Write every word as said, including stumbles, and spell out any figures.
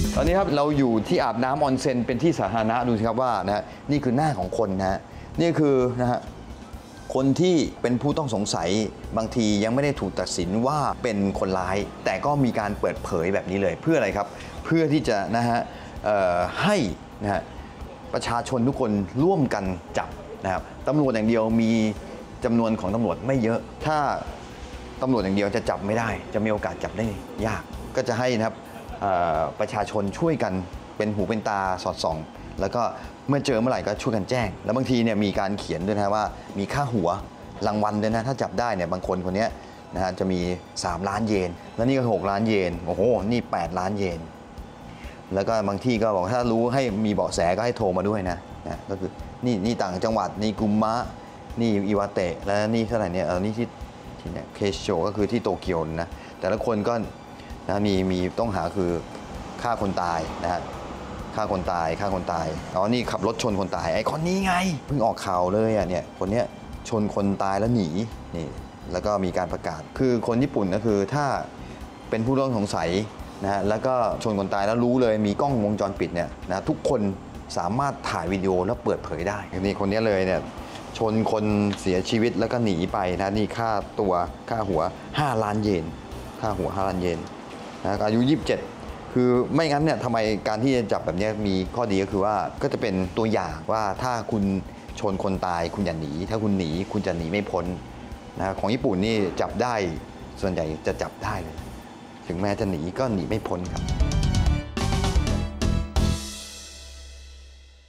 ตอนนี้ครับเราอยู่ที่อาบน้ำออนเซ็นเป็นที่สาธารณะดูสิครับว่านะฮะนี่คือหน้าของคนนะฮะนี่คือนะฮะคนที่เป็นผู้ต้องสงสัยบางทียังไม่ได้ถูกตัดสินว่าเป็นคนร้ายแต่ก็มีการเปิดเผยแบบนี้เลยเพื่ออะไรครับเพื่อที่จะนะฮะให้นะฮะประชาชนทุกคนร่วมกันจับนะครับตำรวจอย่างเดียวมีจำนวนของตำรวจไม่เยอะถ้าตำรวจอย่างเดียวจะจับไม่ได้จะมีโอกาสจับได้ยากก็จะให้นะครับประชาชนช่วยกันเป็นหูเป็นตาสอดส่องแล้วก็เมื่อเจอเมื่อไหร่ก็ช่วยกันแจ้งแล้วบางทีเนี่ยมีการเขียนด้วยนะว่ามีค่าหัวรางวัลด้วยนะถ้าจับได้เนี่ยบางคนคนนี้นะฮะจะมีสามล้านเยนแล้วนี่ก็หกล้านเยนโอ้โหนี่แปดล้านเยนแล้วก็บางที่ก็บอกถ้ารู้ให้มีเบาะแสก็ให้โทรมาด้วยนะนะก็คือนี่นี่ต่างจังหวัดนี่กุมมะนี่อิวาเตะแล้วนี่เท่าไหร่เนี่ยเออนี่ที่ที่เนี่ยเคโชก็คือที่โตเกียวนะแต่ละคนก็นะมีมีต้องหาคือฆ่าคนตายนะฮะฆ่าคนตายฆ่าคนตายอ๋อนี่ขับรถชนคนตายไอ้คนนี้ไงเพิ่งออกข่าวเลยอ่ะเนี่ยคนเนี้ยชนคนตายแล้วหนีนี่แล้วก็มีการประกาศคือคนญี่ปุ่นก็คือถ้าเป็นผู้ต้องสงสัยนะฮะแล้วก็ชนคนตายแล้วรู้เลยมีกล้องวงจรปิดเนี่ยนะทุกคนสามารถถ่ายวิดีโอแล้วเปิดเผยได้นี่คนนี้เลยเนี่ยชนคนเสียชีวิตแล้วก็หนีไปนะนี่ค่าตัวค่าหัวห้าล้านเยนค่าหัวห้าล้านเยนนะอายุยี่สิบเจ็ดคือไม่งั้นเนี่ยทำไมการที่จะจับแบบนี้มีข้อดีก็คือว่าก็จะเป็นตัวอย่างว่าถ้าคุณชนคนตายคุณอย่าหนีถ้าคุณหนีคุณจะหนีไม่พ้นนะของญี่ปุ่นนี่จับได้ส่วนใหญ่จะจับได้เลยถึงแม้จะหนีก็หนีไม่พ้นครับ